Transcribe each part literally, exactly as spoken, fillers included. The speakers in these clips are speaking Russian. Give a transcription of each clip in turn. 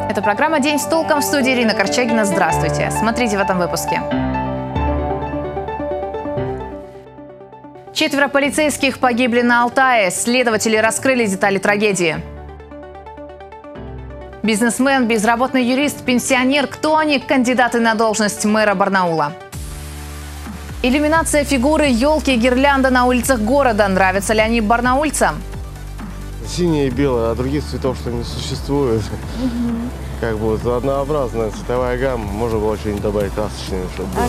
Это программа «День с толком», в студии Ирина Корчагина. Здравствуйте. Смотрите в этом выпуске. Четверо полицейских погибли на Алтае. Следователи раскрыли детали трагедии. Бизнесмен, безработный юрист, пенсионер. Кто они? Кандидаты на должность мэра Барнаула. Иллюминация фигуры, елки и гирлянда на улицах города. Нравятся ли они барнаульцам? Синее и белое, а других цветов что не существует. Угу. Как бы вот однообразная цветовая гамма, можно было что-нибудь добавить красочное, чтобы было.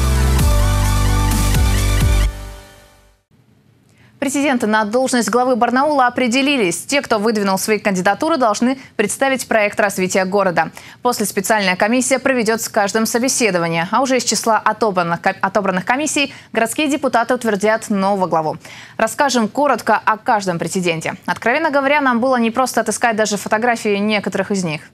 Президенты на должность главы Барнаула определились. Те, кто выдвинул свои кандидатуры, должны представить проект развития города. После специальная комиссия проведет с каждым собеседование. А уже из числа отобранных, отобранных комиссий городские депутаты утвердят нового главу. Расскажем коротко о каждом претенденте. Откровенно говоря, нам было непросто отыскать даже фотографии некоторых из них.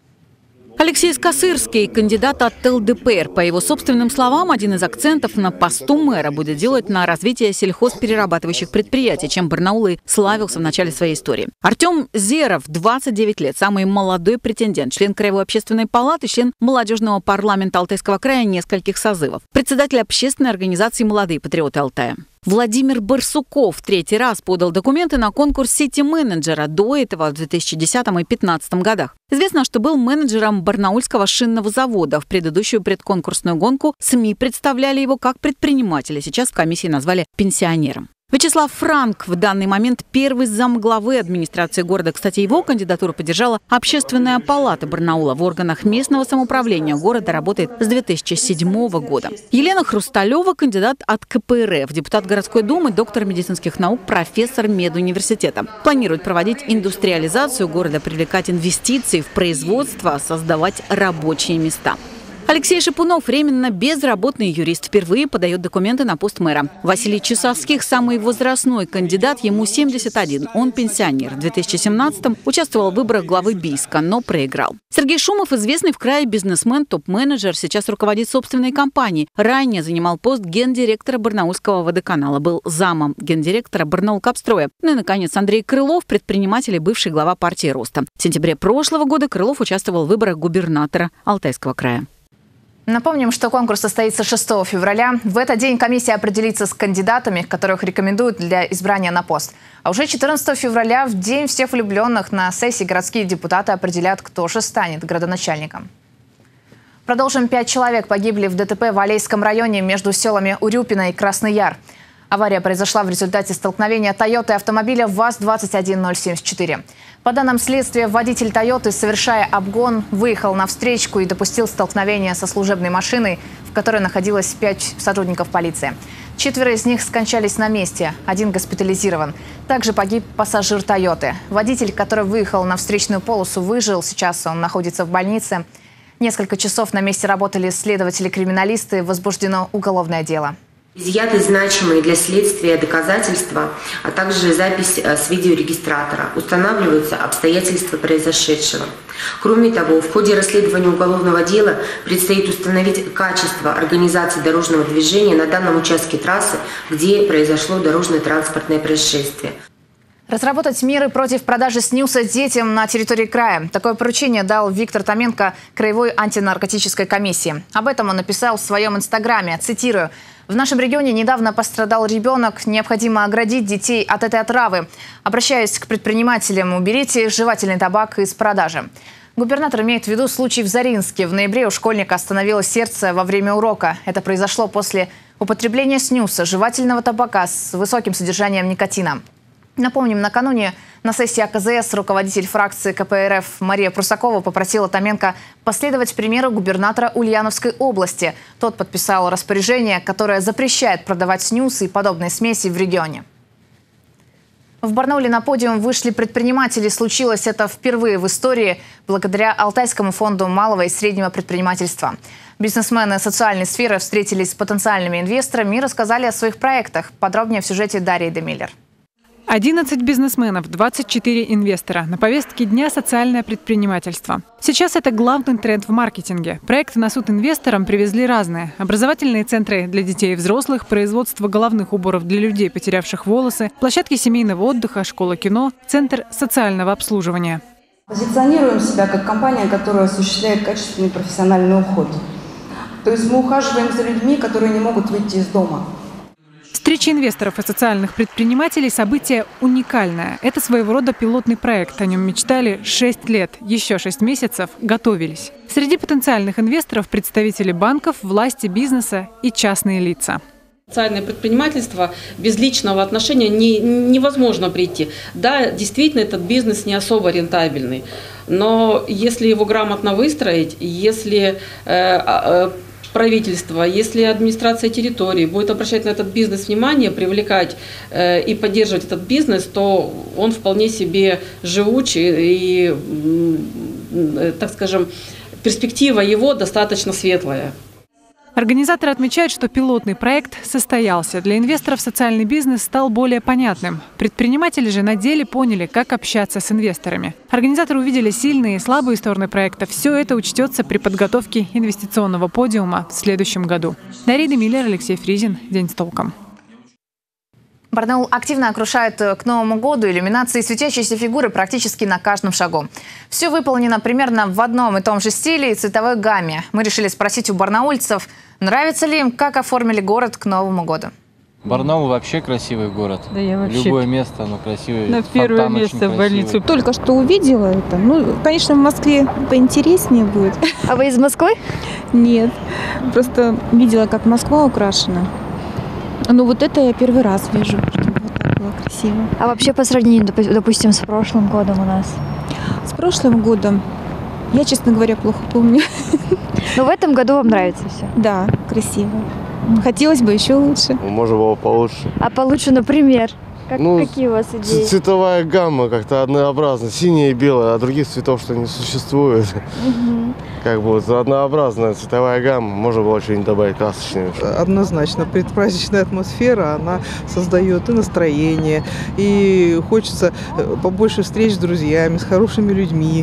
Алексей Скосырский, кандидат от эл дэ пэ эр. По его собственным словам, один из акцентов на посту мэра будет делать на развитие сельхозперерабатывающих предприятий, чем Барнаул и славился в начале своей истории. Артем Зеров, двадцать девять лет, самый молодой претендент, член Краевой общественной палаты, член молодежного парламента Алтайского края нескольких созывов, председатель общественной организации «Молодые патриоты Алтая». Владимир Барсуков третий раз подал документы на конкурс сити-менеджера, до этого в две тысячи десятом и две тысячи пятнадцатом годах. Известно, что был менеджером Барнаульского шинного завода. В предыдущую предконкурсную гонку СМИ представляли его как предпринимателя. Сейчас в комиссии назвали пенсионером. Вячеслав Франк в данный момент первый замглавы администрации города. Кстати, его кандидатуру поддержала Общественная палата Барнаула. В органах местного самоуправления города работает с две тысячи седьмого года. Елена Хрусталева, кандидат от ка пэ эр эф, депутат городской думы, доктор медицинских наук, профессор медуниверситета. Планирует проводить индустриализацию города, привлекать инвестиции в производство, создавать рабочие места. Алексей Шипунов, временно безработный юрист, впервые подает документы на пост мэра. Василий Часовских, самый возрастной кандидат, ему семьдесят один, он пенсионер. В две тысячи семнадцатом участвовал в выборах главы Бийска, но проиграл. Сергей Шумов, известный в крае бизнесмен, топ-менеджер, сейчас руководит собственной компанией. Ранее занимал пост гендиректора Барнаульского водоканала, был замом гендиректора Барнаулкапстроя. Ну и, наконец, Андрей Крылов, предприниматель и бывший глава партии Роста. В сентябре прошлого года Крылов участвовал в выборах губернатора Алтайского края. Напомним, что конкурс состоится шестого февраля. В этот день комиссия определится с кандидатами, которых рекомендуют для избрания на пост. А уже четырнадцатого февраля, в день всех влюбленных, на сессии городские депутаты определят, кто же станет градоначальником. Продолжим. Пять человек погибли в дэ тэ пэ в Алейском районе между селами Урюпино и Красный Яр. Авария произошла в результате столкновения «Тойоты» и автомобиля ВАЗ двадцать один ноль семьдесят четыре. По данным следствия, водитель «Тойоты», совершая обгон, выехал на встречку и допустил столкновение со служебной машиной, в которой находилось пять сотрудников полиции. Четверо из них скончались на месте, один госпитализирован. Также погиб пассажир «Тойоты». Водитель, который выехал на встречную полосу, выжил. Сейчас он находится в больнице. Несколько часов на месте работали следователи-криминалисты. Возбуждено уголовное дело. Изъяты значимые для следствия доказательства, а также запись с видеорегистратора. Устанавливаются обстоятельства произошедшего. Кроме того, в ходе расследования уголовного дела предстоит установить качество организации дорожного движения на данном участке трассы, где произошло дорожно-транспортное происшествие. Разработать меры против продажи снюса детям на территории края. Такое поручение дал Виктор Томенко Краевой антинаркотической комиссии. Об этом он написал в своем инстаграме. Цитирую. «В нашем регионе недавно пострадал ребенок. Необходимо оградить детей от этой отравы. Обращаюсь к предпринимателям. Уберите жевательный табак из продажи». Губернатор имеет в виду случай в Заринске. В ноябре у школьника остановилось сердце во время урока. Это произошло после употребления снюса, жевательного табака с высоким содержанием никотина. Напомним, накануне на сессии а ка зэ эс руководитель фракции ка пэ эр эф Мария Прусакова попросила Томенко последовать примеру губернатора Ульяновской области. Тот подписал распоряжение, которое запрещает продавать снюс и подобные смеси в регионе. В Барнауле на подиум вышли предприниматели. Случилось это впервые в истории благодаря Алтайскому фонду малого и среднего предпринимательства. Бизнесмены социальной сферы встретились с потенциальными инвесторами и рассказали о своих проектах. Подробнее в сюжете Дарьи Демиллер. одиннадцать бизнесменов, двадцать четыре инвестора. На повестке дня социальное предпринимательство. Сейчас это главный тренд в маркетинге. Проекты на суд инвесторам привезли разные. Образовательные центры для детей и взрослых, производство головных уборов для людей, потерявших волосы, площадки семейного отдыха, школа кино, центр социального обслуживания. Позиционируем себя как компания, которая осуществляет качественный профессиональный уход. То есть мы ухаживаем за людьми, которые не могут выйти из дома. Встреча инвесторов и социальных предпринимателей – событие уникальное. Это своего рода пилотный проект. О нем мечтали шесть лет. Еще шесть месяцев готовились. Среди потенциальных инвесторов – представители банков, власти, бизнеса и частные лица. Социальное предпринимательство без личного отношения не, невозможно прийти. Да, действительно, этот бизнес не особо рентабельный. Но если его грамотно выстроить, если э, э, правительство, если администрация территории будет обращать на этот бизнес внимание, привлекать э, и поддерживать этот бизнес, то он вполне себе живучий и, э, так скажем, перспектива его достаточно светлая. Организаторы отмечают, что пилотный проект состоялся. Для инвесторов социальный бизнес стал более понятным. Предприниматели же на деле поняли, как общаться с инвесторами. Организаторы увидели сильные и слабые стороны проекта. Все это учтется при подготовке инвестиционного подиума в следующем году. Дарья Демиллер, Алексей Фризин. День с толком. Барнаул активно окружает к Новому году иллюминации светящиеся фигуры практически на каждом шагу. Все выполнено примерно в одном и том же стиле и цветовой гамме. Мы решили спросить у барнаульцев, нравится ли им, как оформили город к Новому году. Барнаул вообще красивый город. Да, я вообще... Любое место, оно красивое. На первое место в больницу. Только что увидела это. Ну, конечно, в Москве поинтереснее будет. А вы из Москвы? Нет. Просто видела, как Москва украшена. Ну, вот это я первый раз вижу, чтобы вот так было красиво. А вообще по сравнению, допустим, с прошлым годом у нас? С прошлым годом я, честно говоря, плохо помню. Но в этом году вам нравится все? Да, красиво. Хотелось бы еще лучше. Может, было получше. А получше, например? Как, ну, какие у вас идеи? Цветовая гамма как-то однообразна. Синяя и белая, а других цветов что не существует. Угу. Как бы вот однообразная цветовая гамма. Можно было что-нибудь добавить красочнее. Однозначно. Предпраздничная атмосфера, она создает и настроение, и хочется побольше встреч с друзьями, с хорошими людьми.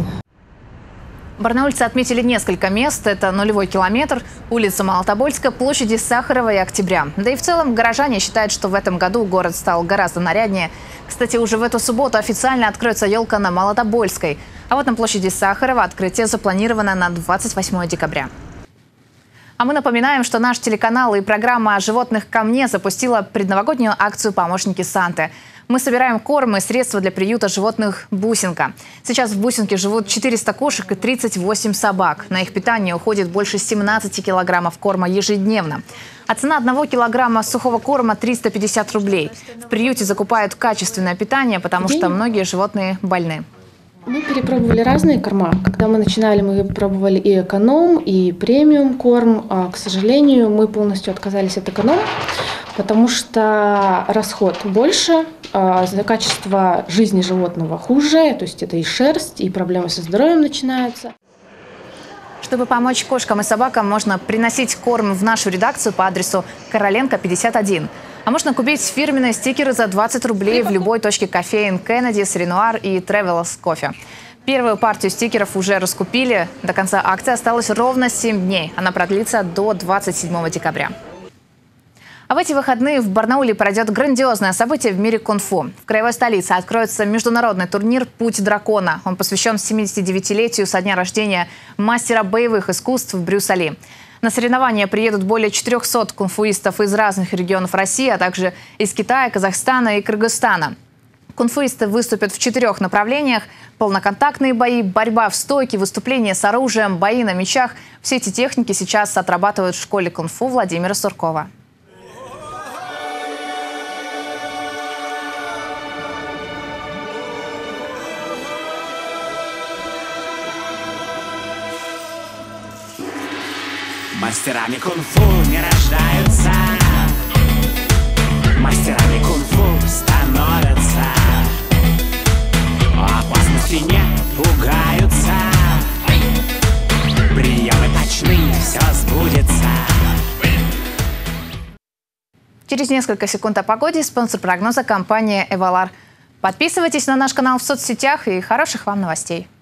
Барнаульцы отметили несколько мест. Это нулевой километр, улица Молотобольская, площади Сахарова и Октября. Да и в целом горожане считают, что в этом году город стал гораздо наряднее. Кстати, уже в эту субботу официально откроется елка на Молотобольской. А вот на площади Сахарова открытие запланировано на двадцать восьмое декабря. А мы напоминаем, что наш телеканал и программа «О животных ко мне» запустила предновогоднюю акцию «Помощники Санты». Мы собираем корм и средства для приюта животных «Бусинка». Сейчас в Бусинке живут четыреста кошек и тридцать восемь собак. На их питание уходит больше семнадцати килограммов корма ежедневно. А цена одного килограмма сухого корма – триста пятьдесят рублей. В приюте закупают качественное питание, потому что многие животные больны. Мы перепробовали разные корма. Когда мы начинали, мы пробовали и эконом, и премиум корм. А, к сожалению, мы полностью отказались от эконом, потому что расход больше, а, качество жизни животного хуже, то есть это и шерсть, и проблемы со здоровьем начинаются. Чтобы помочь кошкам и собакам, можно приносить корм в нашу редакцию по адресу Короленко, пятьдесят один. А можно купить фирменные стикеры за двадцать рублей в любой точке кофеин Кеннедис, Ренуар и Тревелос кофе. Первую партию стикеров уже раскупили. До конца акции осталось ровно семь дней. Она продлится до двадцать седьмого декабря. А в эти выходные в Барнауле пройдет грандиозное событие в мире кунг-фу. В краевой столице откроется международный турнир «Путь дракона». Он посвящен семидесятидевятилетию со дня рождения мастера боевых искусств Брюса Ли. На соревнования приедут более четырёхсот кунг-фуистов из разных регионов России, а также из Китая, Казахстана и Кыргызстана. Кунг-фуисты выступят в четырех направлениях: полноконтактные бои, борьба в стойке, выступления с оружием, бои на мечах. Все эти техники сейчас отрабатывают в школе кунг-фу Владимира Суркова. Мастерами кунг-фу не рождаются, мастерами кунг-фу становятся. Опасности не пугаются, приемы точны, все сбудется. Через несколько секунд о погоде. Спонсор прогноза — компания «Эвалар». Подписывайтесь на наш канал в соцсетях и хороших вам новостей.